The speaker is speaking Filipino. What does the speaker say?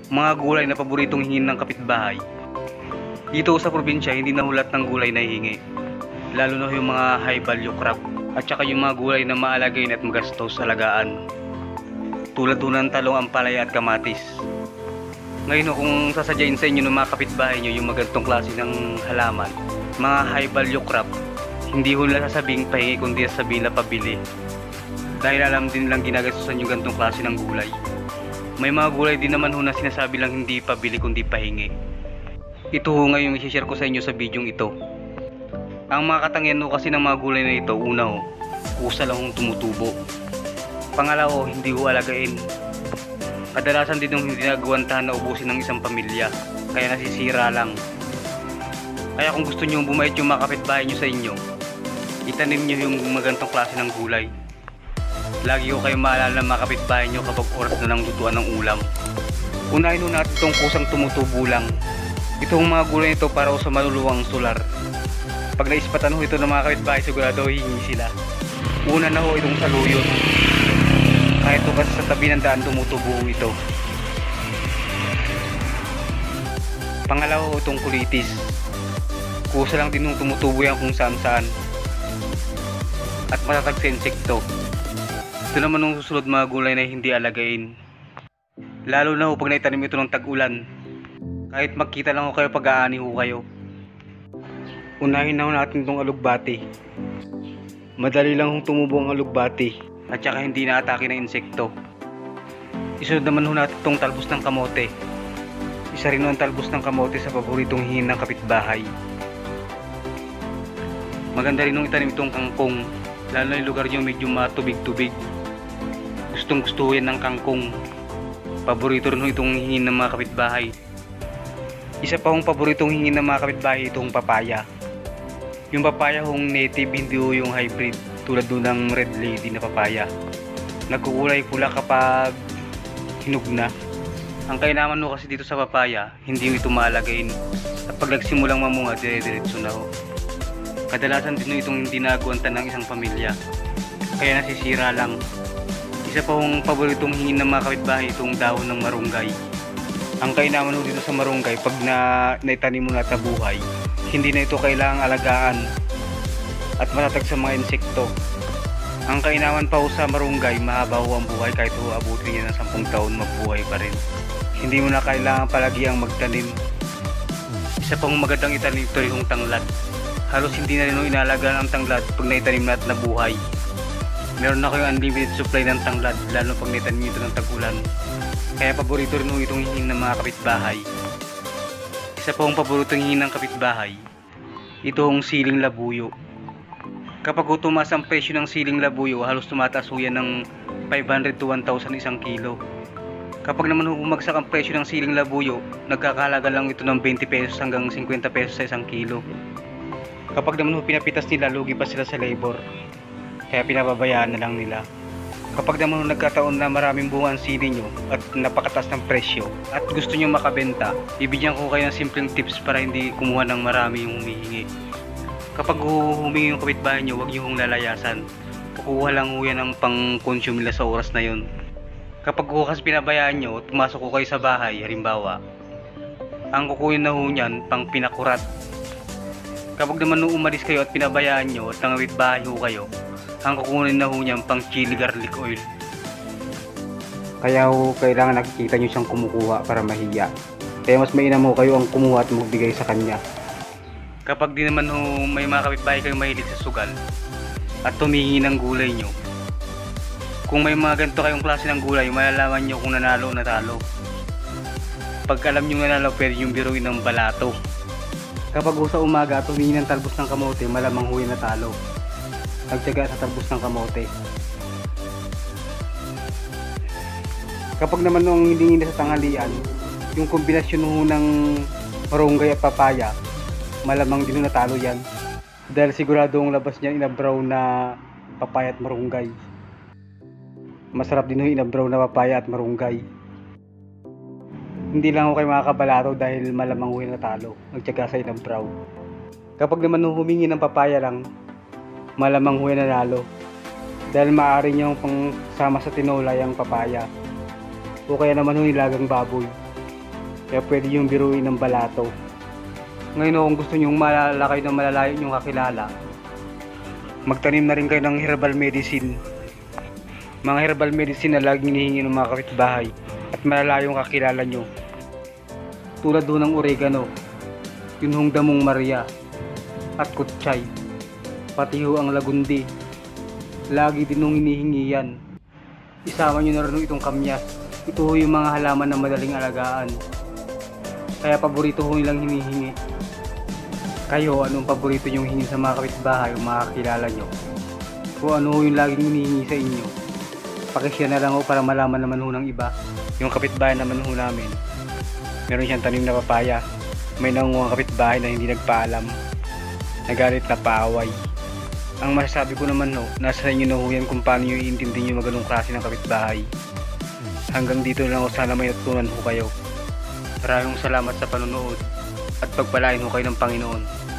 Mga gulay na paboritong hingin ng kapitbahay. Dito sa probinsya, hindi na hulat ng gulay na hihingi. Lalo na yung mga high value crop at saka yung mga gulay na maalagayin at magastos alagaan. Tulad ng talong, ampalaya at kamatis. Ngayon kung sasadyain sa inyo ng mga kapitbahay nyo yung magandang klase ng halaman, mga high value crop, hindi ho nila sasabing pahingi kundi sasabihin na pabili. Dahil alam din lang ginagastusan yung ganitong klase ng gulay. May mga gulay din naman ho na sinasabi lang hindi pabili kundi pahingi. Ito ho ngayon i-share ko sa inyo sa bidyong ito. Ang mga katangian ho kasi ng mga gulay na ito, una ho, kusa lang hong tumutubo. Pangalawa ho, hindi ho alagain. Kadalasan din hong hindi nagawantahan na ubusin ng isang pamilya, kaya nasisira lang. Kaya kung gusto nyo bumait yung mga kapitbahay nyo sa inyo, itanim nyo yung magandang klase ng gulay. Lagi ko kayo maalala ng mga kapitbahay nyo kapag oras na ng lutuan ng ulam. Unahin ho natin itong kusang tumutubo lang. Itong mga gulay nito para sa maluluwang solar. Pag naispatan ho ito ng mga kapitbahay, sigurado hihingi sila. Una na ho itong saluyot. Kahit ito kasi sa tabi ng daan tumutubo ito. Pangalawa ho itong kulitis. Kusa lang din nung tumutubo yan kung saan saan. At matatag sa insekto. Ito naman nung susunod mga gulay na hindi alagain. Lalo na ho pag naitanim ito ng tag-ulan. Kahit magkita lang ho kayo pag-aani ho kayo. Unahin na ho natin itong alugbati. Madali lang hong tumubo ang alugbati at saka hindi na-atake ng insekto. Isunod naman ho natin itong talbos ng kamote. Isa rin ho ang talbos ng kamote sa paboritong hingin ng kapitbahay. Maganda rin ho itanim itong kangkong. Lalo na yung lugar nyo medyo matubig-tubig. Gustong gusto yan ng kangkong. Paborito rin ho itong hingin ng mga kapitbahay. Isa pa hong paboritong hingin ng mga kapitbahay itong papaya. Yung papaya hong native, hindi ho yung hybrid tulad doon ng red lady na papaya. Nagkukulay pula kapag hinog na. Ang kainaman ho kasi dito sa papaya, hindi ito maalagain. At pag nagsimulang mamunga, dire-diretso na ho. Kadalasan din ho itong hindi nagawantan ng isang pamilya. Kaya nasisira lang. Isa pa hong paboritong hingin ng mga kapitbahay itong dahon ng marunggay. Ang kainaman ho dito sa marunggay, pag naitanim mo na at nabuhay, hindi na ito kailangang alagaan at matatag sa mga insekto. Ang kainaman pa ho sa marunggay, mahaba ho ang buhay kahit ho abutin niya ng 10 taon, mabuhay pa rin. Hindi mo na kailangan palagi ang magtanim. Isa pang magandang itanim ito yung tanglad. Halos hindi na rin ho inalagaan ang tanglad pag naitanim na at nabuhay. Meron na kayong unlimited supply ng tanglad, lalo pag naitanim ito ng tag-ulan. Kaya paborito rin ho itong hingin ng mga kapitbahay. Isa pa hong paboritong hingin ng kapitbahay, ito hong siling labuyo. Kapag tumaas ang presyo ng siling labuyo, halos tumataas ho yan ng 500 to 1,000 isang kilo. Kapag naman ho bumagsak ang presyo ng siling labuyo, nagkakahalaga lang ito ng 20 pesos hanggang 50 pesos sa isang kilo. Kapag naman ho pinapitas nila, lugi pa sila sa labor. Kaya pinababayaan na lang nila. Kapag naman nagkataon na maraming bunga ang sili nyo at napakataas ng presyo at gusto nyo makabenta, ibigyan ko kayo ng simpleng tips para hindi kumuha ng marami yung humihingi. Kapag humingi yung kapitbahay nyo, huwag nyo hong lalayasan. Kukuha lang ho yan ang pang-consume nila sa oras na yon. Kapag kasi pinabayaan nyo, pumasok ko kayo sa bahay, halimbawa, ang kukunin na ho nyan, pang pinakurat. Kapag naman umalis kayo at pinabayaan nyo at nangawit bahay ho kayo, ang kukunin na ho niyang pang chili garlic oil. Kaya ho kailangan nakikita nyo siyang kumukuha para mahiya. Kaya mas mainam ho kayo ang kumuha at magbigay sa kanya. Kapag di naman ho may mga kapitbahay kayong mahilig sa sugal at tumingi ng gulay nyo, kung may mga ganito kayong klase ng gulay, malalaman nyo kung nanalo o natalo. Pag alam nyo nanalo, pwede yung biruin ng balato. Kapag ho sa umaga tumingi ng talbos ng kamote, malamang ho yung natalo. Nagtyaga sa talbos ng kamote. Kapag naman nung hindi sa tanghalian, yung kombinasyon ho ng marunggay at papaya, malamang din natalo yan. Dahil siguradong labas niyan inabraw na papaya at marunggay. Masarap din ho inabraw na papaya at marunggay. Hindi lang ho kayo makakabalato dahil malamang ho natalo. Nagtyaga sa inabraw. Kapag naman humingi ng papaya lang, malamang huwi nanalo dahil maaari niyong pang sama sa tinola yung papaya o kaya naman nilagang baboy. Kaya pwede yung biruin ng balato. Ngayon kung gusto nyong malalakay na malalayo nyong kakilala, magtanim na rin kayo ng herbal medicine. Mga herbal medicine na laging hinihingi ng mga kapitbahay at malalayong kakilala nyo. Tulad ho ng oregano, yun hong damong Maria, at kutsay, pati ho ang lagundi. Lagi din hong hinihingi yan. Isama nyo na rin itong kamyas. Ito ho yung mga halaman na madaling alagaan. Kaya paborito ho nilang hinihingi. Kayo, anong paborito nyong hingin sa mga kapitbahay o mga kakilala nyo? Kung ano ho yung laging hinihingi sa inyo, pakishare na lang ho para malaman naman ho ng iba. Yung kapitbahay naman ho namin, meron siyang tanim na papaya. May nangunguha kapitbahay na hindi nagpaalam. Nagalit na paaway. Ang masasabi ko naman ho, nasa inyo na ho yan kung paano nyo iintindi yung maganong klase ng kapitbahay. Hanggang dito na lang ho, sana may natutunan ho kayo. Maraming salamat sa panonood at pagpalain ho kayo ng Panginoon.